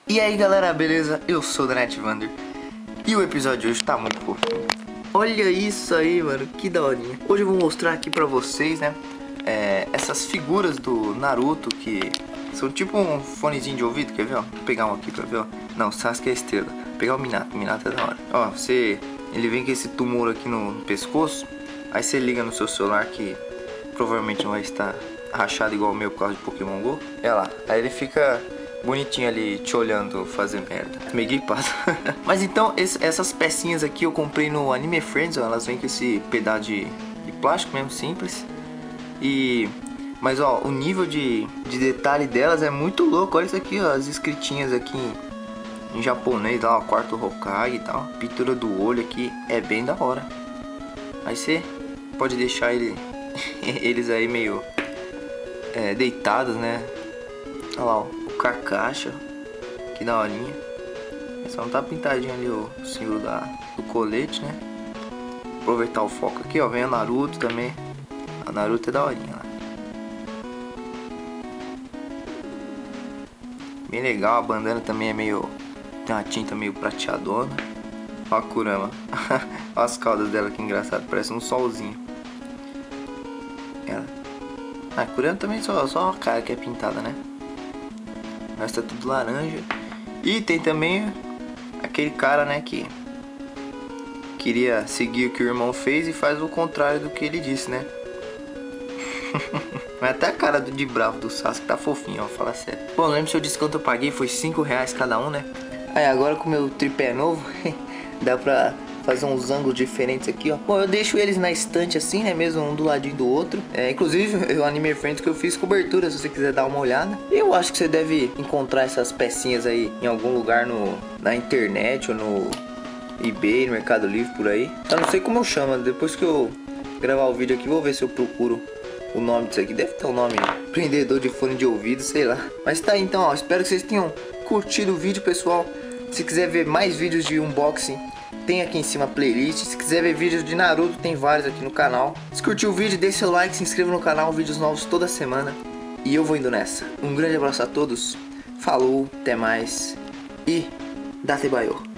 E aí galera, beleza? Eu sou o Netvander e o episódio de hoje tá muito fofinho. Olha isso aí, mano, que daorinha. Hoje eu vou mostrar aqui pra vocês, né, essas figuras do Naruto que são tipo um fonezinho de ouvido, quer ver, ó? Vou pegar um aqui pra ver, ó. Não, o Sasuke é a estrela. Vou pegar o Minato é da hora. Ó, ele vem com esse tumor aqui no pescoço. Aí você liga no seu celular que provavelmente não vai estar rachado igual o meu por causa de Pokémon GO. Olha lá, aí ele fica bonitinho ali te olhando fazer merda. Meio gripado. Mas então essas pecinhas aqui eu comprei no Anime Friends, ó, elas vêm com esse pedaço de plástico mesmo, simples. Mas ó, o nível de detalhe delas é muito louco. Olha isso aqui, ó, as escritinhas aqui em japonês, ó, quarto Hokage e tal. Pintura do olho aqui é bem da hora. Aí você pode deixar eles aí meio deitados, né? Olha lá, ó, o Kakashi, que daorinha. Só não tá pintadinho ali o símbolo do colete, né? Aproveitar o foco aqui, ó, vem a Naruto também. A Naruto é daorinha lá. Bem legal, a bandana também é meio... tem uma tinta meio prateadona. Olha a Kurama. Olha as caudas dela, que engraçado, parece um solzinho. A Kurama também só uma cara que é pintada, né? Mas tá tudo laranja. E tem também aquele cara, né, que queria seguir o que o irmão fez e faz o contrário do que ele disse, né? Mas até a cara de bravo do Sasuke tá fofinho, ó, fala sério. Bom, lembra se eu disse quanto eu paguei? Foi R$5 cada um, né? Aí agora com o meu tripé novo, dá pra fazer uns ângulos diferentes aqui, ó. Bom, eu deixo eles na estante assim, né, mesmo um do ladinho do outro. Inclusive, o Anime Friends que eu fiz cobertura, se você quiser dar uma olhada. Eu acho que você deve encontrar essas pecinhas aí em algum lugar na internet ou no eBay, no Mercado Livre, por aí. Eu não sei como eu chamo, depois que eu gravar o vídeo aqui, vou ver se eu procuro o nome disso aqui. Deve ter um nome, prendedor de fone de ouvido, sei lá. Mas tá aí, então, ó, espero que vocês tenham curtido o vídeo, pessoal. Se quiser ver mais vídeos de unboxing, tem aqui em cima a playlist. Se quiser ver vídeos de Naruto, tem vários aqui no canal. Se curtiu o vídeo, deixe seu like, se inscreva no canal, vídeos novos toda semana. E eu vou indo nessa. Um grande abraço a todos, falou, até mais e Datebayo.